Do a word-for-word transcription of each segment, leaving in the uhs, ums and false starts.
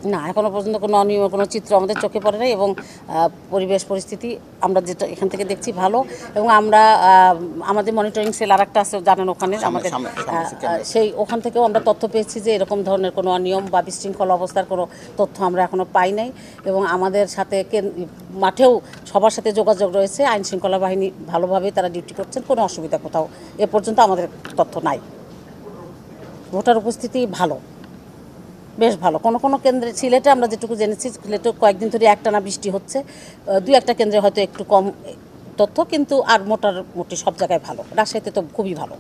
না, এখনো পর্যন্ত কোনো অনিয়মের কোনো চিত্র আমাদের চোখে পড়ে নাই এবং পরিবেশ পরিস্থিতি আমরা যেটা এখান থেকে দেখছি ভালো। এবং আমরা আমাদের মনিটরিং সেল আর একটা আছে জানেন ওখানে আমাদের, সেই ওখান থেকেও আমরা তথ্য পেয়েছি যে এরকম ধরনের কোনো অনিয়ম বা বিশৃঙ্খল অবস্থার কোনো তথ্য আমরা এখনও পাই নাই। এবং আমাদের সাথে মাঠেও সবার সাথে যোগাযোগ রয়েছে, আইন শৃঙ্খলা বাহিনী ভালোভাবে তারা ডিউটি করছেন, কোনো অসুবিধা কোথাও এ পর্যন্ত আমাদের তথ্য নাই। ভোটার উপস্থিতি ভালো, বেশ ভালো। কোনো কোনো কেন্দ্রে, সিলেটে আমরা যেটুকু জেনেছি সিলেটে কয়েকদিন ধরে একটানা বৃষ্টি হচ্ছে, দুই একটা কেন্দ্রে হয়তো একটু কম তথ্য, কিন্তু আর মোটামুটি সব জায়গায় ভালো। রাজশাহীতে তো খুবই ভালো।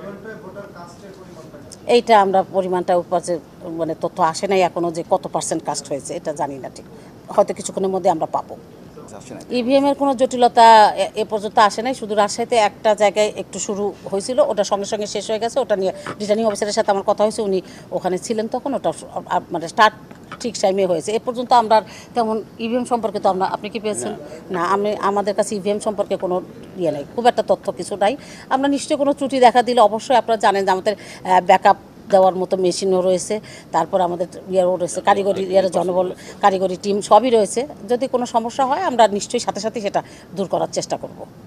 এইটা আমরা পরিমাণটা উপরে মানে তথ্য আসে নাই এখনও যে কত পার্সেন্ট কাস্ট হয়েছে, এটা জানি না ঠিক, হয়তো কিছুক্ষণের মধ্যে আমরা পাবো। ইভিএমের কোনো জটিলতা এ পর্যন্ত আসে নাই, শুধু রাজশাহীতে একটা জায়গায় একটু শুরু হয়েছিল, ওটা সঙ্গে সঙ্গে শেষ হয়ে গেছে। ওটা নিয়ে রিটার্নিং অফিসারের সাথে আমার কথা হয়েছে, উনি ওখানে ছিলেন তখন, ওটা মানে স্টার্ট ঠিক টাইমে হয়েছে। এ পর্যন্ত আমরা তেমন ইভিএম সম্পর্কে তো আমরা, আপনি কি পেয়েছেন? না, আমি আমাদের কাছে ইভিএম সম্পর্কে কোনো ইয়ে নেই, খুব একটা তথ্য কিছু নাই। আমরা নিশ্চয়ই কোনো ত্রুটি দেখা দিলে অবশ্যই আপনারা জানেন যে আমাদের ব্যাকআপ দেওয়ার মতো মেশিনও রয়েছে, তারপর আমাদের ইয়েও রয়েছে, কারিগরি ইয়ের জনবল, কারিগরি টিম সবই রয়েছে। যদি কোনো সমস্যা হয় আমরা নিশ্চয়ই সাথে সাথে সেটা দূর করার চেষ্টা করব।